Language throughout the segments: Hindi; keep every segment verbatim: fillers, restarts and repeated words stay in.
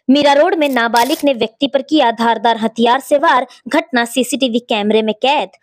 मीरा रोड में नाबालिग ने व्यक्ति पर किया धारदार हथियार से वार, घटना सीसीटीवी कैमरे में कैद।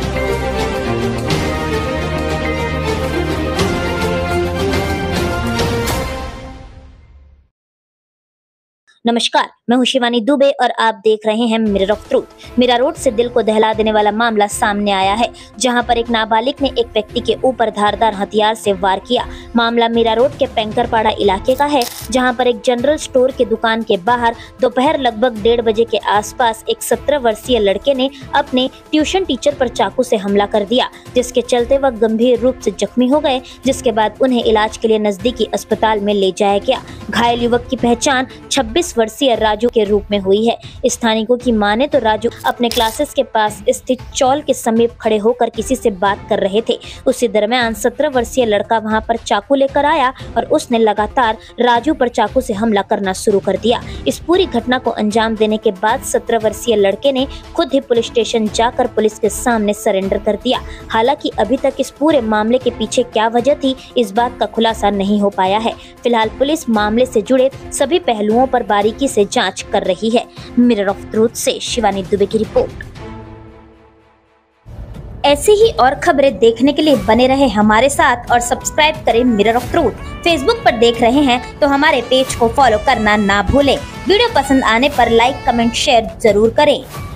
नमस्कार, मैं हूं शिवानी दुबे और आप देख रहे हैं mirror of truth. Meera road से दिल को दहला देने वाला मामला सामने आया है, जहां पर एक नाबालिग ने एक व्यक्ति के ऊपर धारदार हथियार से वार किया। मामला मीरा रोड के पेंकरपाड़ा इलाके का है, जहां पर एक जनरल स्टोर के दुकान के बाहर दोपहर लगभग डेढ़ बजे के आसपास एक सत्रह वर्षीय लड़के ने अपने ट्यूशन टीचर पर चाकू से हमला कर दिया, जिसके चलते वह गंभीर रूप से जख्मी हो गए, जिसके बाद उन्हें इलाज के लिए नजदीकी अस्पताल में ले जाया गया। घायल युवक की पहचान छब्बीस वर्षीय राजू के रूप में हुई है। स्थानिकों की माने तो राजू अपने क्लासेस के पास स्थित चौल के समीप खड़े होकर किसी से बात कर रहे थे। उसी दरमियान सत्रह वर्षीय लड़का वहां पर चाकू लेकर आया और उसने लगातार राजू पर चाकू से हमला करना शुरू कर दिया। इस पूरी घटना को अंजाम देने के बाद सत्रह वर्षीय लड़के ने खुद ही पुलिस स्टेशन जाकर पुलिस के सामने सरेंडर कर दिया। हालांकि अभी तक इस पूरे मामले के पीछे क्या वजह थी, इस बात का खुलासा नहीं हो पाया है। फिलहाल पुलिस मामले से जुड़े सभी पहलुओं पर बारीकी से जांच कर रही है। मिरर ऑफ ट्रूथ से शिवानी दुबे की रिपोर्ट। ऐसी ही और खबरें देखने के लिए बने रहे हमारे साथ और सब्सक्राइब करें मिरर ऑफ ट्रूथ। फेसबुक पर देख रहे हैं तो हमारे पेज को फॉलो करना ना भूलें। वीडियो पसंद आने पर लाइक, कमेंट, शेयर जरूर करें।